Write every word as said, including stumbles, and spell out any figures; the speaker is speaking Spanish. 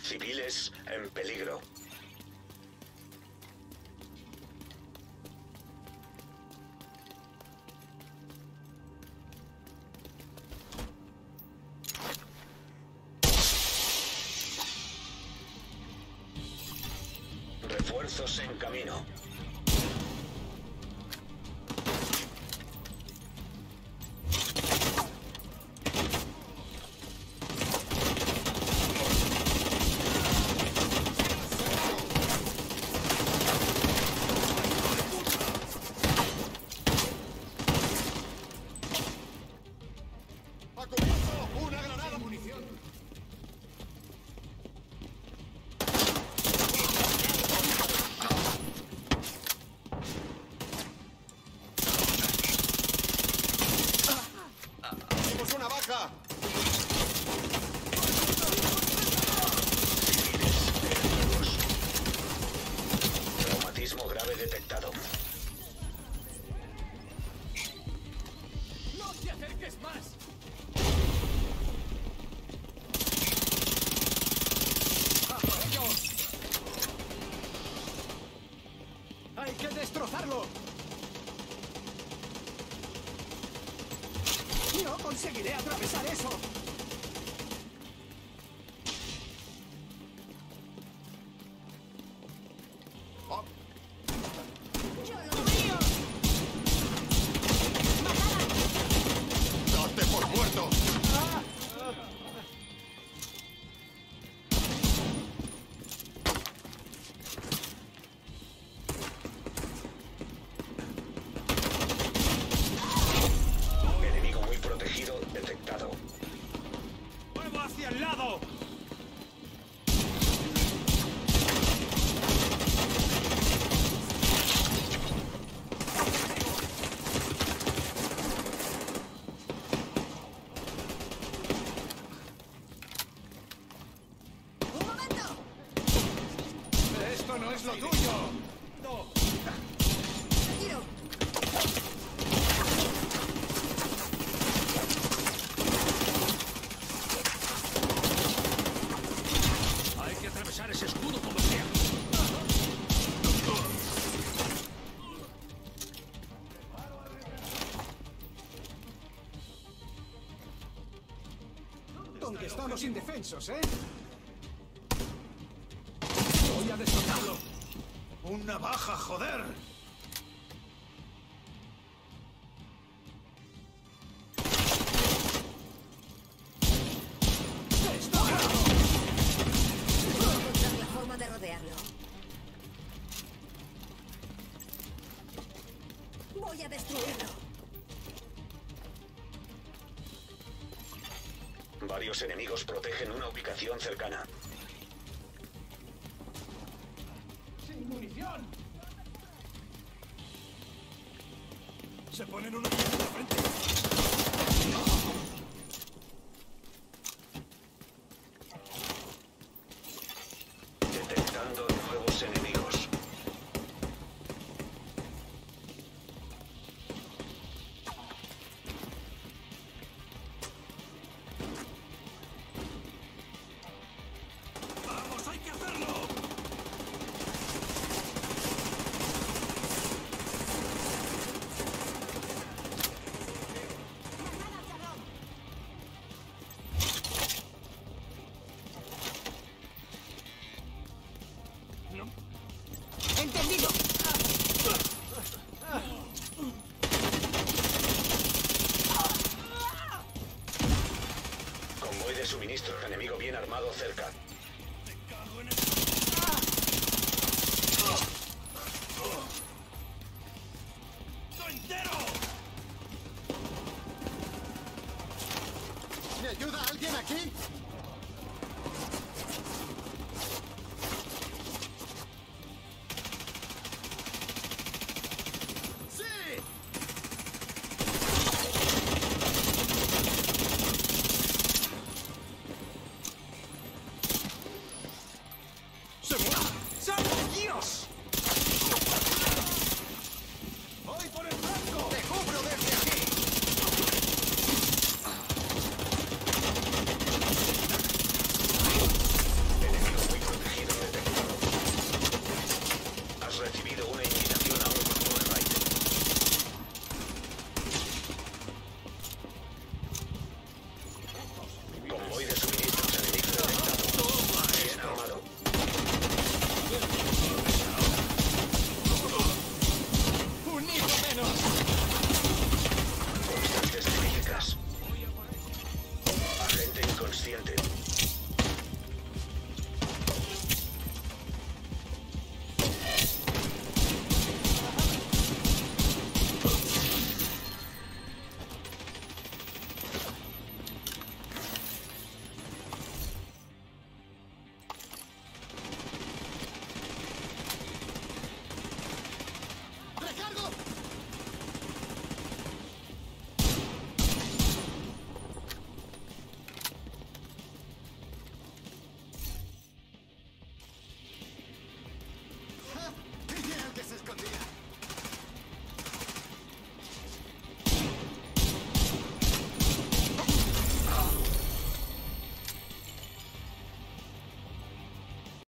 Civiles en peligro. Refuerzos en camino. ¡Una granada! ¡Munición! ¡Tenemos una baja! Traumatismo grave detectado. ¡No te acerques más! ¡Hay que destrozarlo! ¡No conseguiré atravesar eso! Oh. ¡Yo lo veo! ¡Date por muerto! ¡Ah! Enemigo muy protegido detectado. ¡Muevo hacia el lado! ¡Un momento! ¡Esto no es lo tuyo! ¡No! ¡Retiro! Hay que atravesar ese escudo como sea. Aunque estamos indefensos, ¿eh? Voy a destrozarlo. ¡Una baja, joder! Puedo encontrar la forma de rodearlo. Voy a destruirlo. Varios enemigos protegen una ubicación cercana. ¡Sin munición! Se ponen una pieza de frente. Detectando nuevos enemigos. ¡Vamos, hay que hacerlo! No. ¡Entendido! Convoy de suministro. Enemigo bien armado cerca.